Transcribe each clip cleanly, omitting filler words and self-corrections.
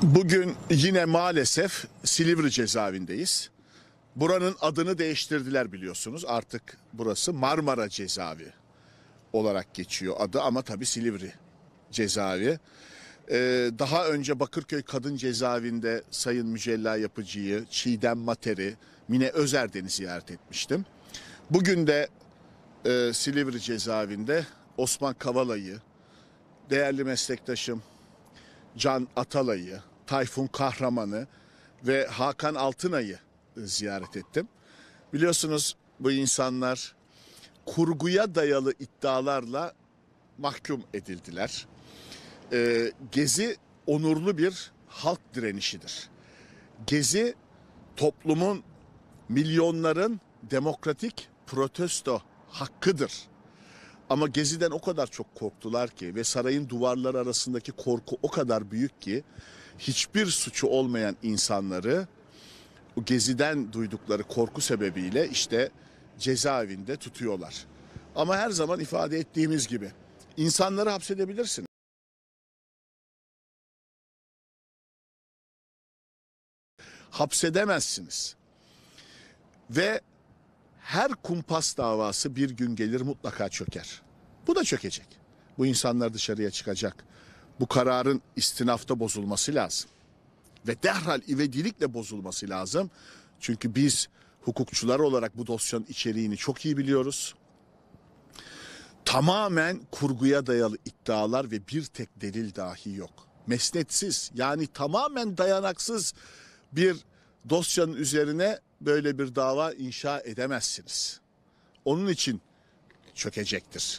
Bugün yine maalesef Silivri cezaevindeyiz. Buranın adını değiştirdiler biliyorsunuz. Artık burası Marmara Cezaevi olarak geçiyor adı ama tabii Silivri Cezaevi. Daha önce Bakırköy Kadın Cezaevinde Sayın Mücella Yapıcı'yı, Çiğdem Mater'i, Mine Özerden'i ziyaret etmiştim. Bugün de Silivri Cezaevinde Osman Kavala'yı, değerli meslektaşım Can Atalay'ı, Tayfun Kahraman'ı ve Hakan Altınay'ı ziyaret ettim. Biliyorsunuz bu insanlar kurguya dayalı iddialarla mahkum edildiler. Gezi onurlu bir halk direnişidir. Gezi toplumun, milyonların demokratik protesto hakkıdır. Ama Gezi'den o kadar çok korktular ki ve sarayın duvarları arasındaki korku o kadar büyük ki hiçbir suçu olmayan insanları o Gezi'den duydukları korku sebebiyle işte cezaevinde tutuyorlar. Ama her zaman ifade ettiğimiz gibi insanları hapsedebilirsiniz. Hapsedemezsiniz. Ve her kumpas davası bir gün gelir mutlaka çöker. Bu da çökecek. Bu insanlar dışarıya çıkacak. Bu kararın istinafta bozulması lazım. Ve derhal ivedilikle bozulması lazım. Çünkü biz hukukçular olarak bu dosyanın içeriğini çok iyi biliyoruz. Tamamen kurguya dayalı iddialar ve bir tek delil dahi yok. Mesnetsiz, yani tamamen dayanaksız bir dosyanın üzerine böyle bir dava inşa edemezsiniz. Onun için çökecektir.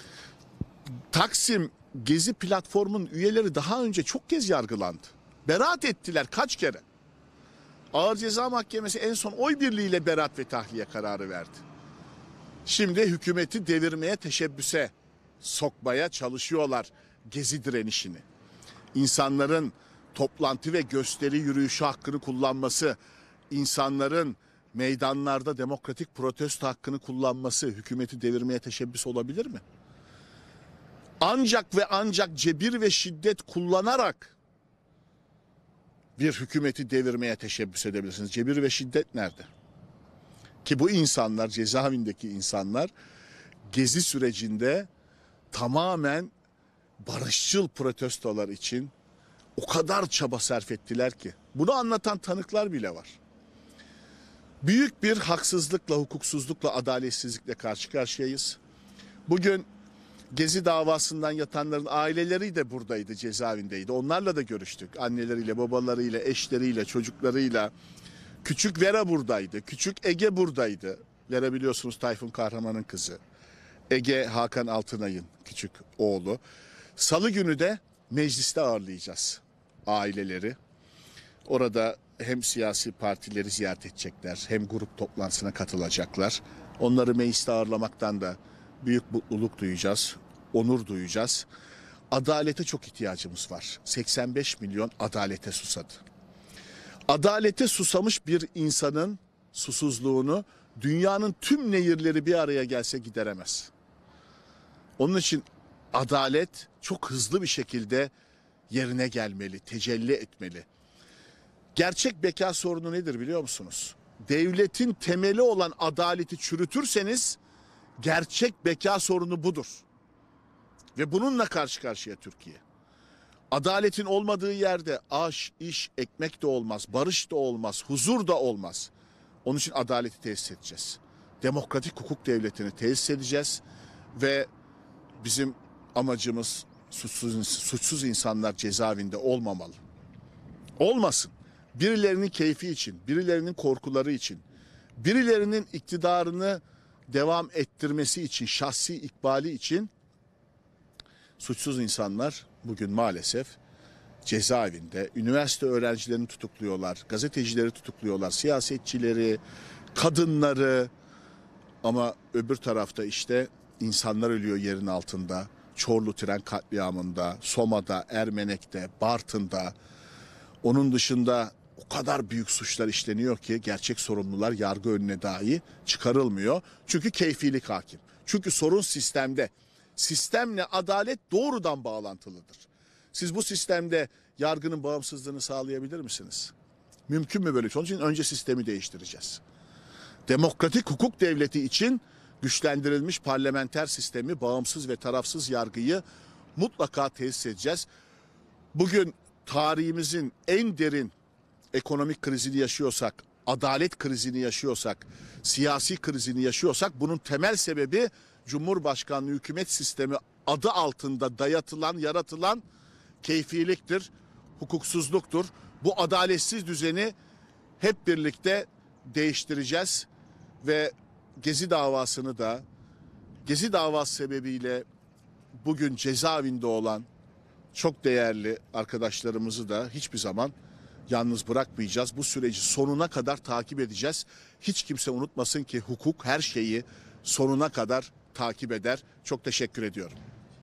Taksim Gezi platformunun üyeleri daha önce çok kez yargılandı. Beraat ettiler kaç kere. Ağır Ceza Mahkemesi en son oy birliğiyle beraat ve tahliye kararı verdi. Şimdi hükümeti devirmeye, teşebbüse sokmaya çalışıyorlar Gezi direnişini. İnsanların toplantı ve gösteri yürüyüşü hakkını kullanması, insanların meydanlarda demokratik protesto hakkını kullanması hükümeti devirmeye teşebbüs olabilir mi? Ancak ve ancak cebir ve şiddet kullanarak bir hükümeti devirmeye teşebbüs edebilirsiniz. Cebir ve şiddet nerede? Ki bu insanlar, cezaevindeki insanlar Gezi sürecinde tamamen barışçıl protestolar için o kadar çaba sarf ettiler ki. Bunu anlatan tanıklar bile var. Büyük bir haksızlıkla, hukuksuzlukla, adaletsizlikle karşı karşıyayız. Bugün Gezi davasından yatanların aileleri de buradaydı, cezaevindeydi. Onlarla da görüştük. Anneleriyle, babalarıyla, eşleriyle, çocuklarıyla. Küçük Vera buradaydı. Küçük Ege buradaydı. Vera biliyorsunuz Tayfun Kahraman'ın kızı. Ege Hakan Altınay'ın küçük oğlu. Salı günü de mecliste ağırlayacağız aileleri. Orada hem siyasi partileri ziyaret edecekler, hem grup toplantısına katılacaklar. Onları mecliste ağırlamaktan da büyük mutluluk duyacağız, onur duyacağız. Adalete çok ihtiyacımız var. 85 milyon adalete susadı. Adalete susamış bir insanın susuzluğunu dünyanın tüm nehirleri bir araya gelse gideremez. Onun için adalet çok hızlı bir şekilde yerine gelmeli, tecelli etmeli. Gerçek beka sorunu nedir biliyor musunuz? Devletin temeli olan adaleti çürütürseniz gerçek beka sorunu budur. Ve bununla karşı karşıya Türkiye. Adaletin olmadığı yerde aş, iş, ekmek de olmaz, barış da olmaz, huzur da olmaz. Onun için adaleti tesis edeceğiz. Demokratik hukuk devletini tesis edeceğiz ve bizim amacımız suçsuz insanlar cezaevinde olmamalı. Olmasın. Birilerinin keyfi için, birilerinin korkuları için, birilerinin iktidarını devam ettirmesi için, şahsi ikbali için suçsuz insanlar bugün maalesef cezaevinde. Üniversite öğrencilerini tutukluyorlar, gazetecileri tutukluyorlar, siyasetçileri, kadınları. Ama öbür tarafta işte insanlar ölüyor yerin altında. Çorlu tren katliamında, Soma'da, Ermenek'te, Bartın'da. Onun dışında o kadar büyük suçlar işleniyor ki gerçek sorumlular yargı önüne dahi çıkarılmıyor. Çünkü keyfilik hakim. Çünkü sorun sistemde. Sistemle adalet doğrudan bağlantılıdır. Siz bu sistemde yargının bağımsızlığını sağlayabilir misiniz? Mümkün mü böyle bir şey? Onun için önce sistemi değiştireceğiz. Demokratik hukuk devleti için güçlendirilmiş parlamenter sistemi, bağımsız ve tarafsız yargıyı mutlaka tesis edeceğiz. Bugün tarihimizin en derin ekonomik krizini yaşıyorsak, adalet krizini yaşıyorsak, siyasi krizini yaşıyorsak bunun temel sebebi Cumhurbaşkanlığı hükümet sistemi adı altında dayatılan, yaratılan keyfiliktir, hukuksuzluktur. Bu adaletsiz düzeni hep birlikte değiştireceğiz ve Gezi davasını da, Gezi davası sebebiyle bugün cezaevinde olan çok değerli arkadaşlarımızı da hiçbir zaman yalnız bırakmayacağız. Bu süreci sonuna kadar takip edeceğiz. Hiç kimse unutmasın ki hukuk her şeyi sonuna kadar takip eder. Çok teşekkür ediyorum.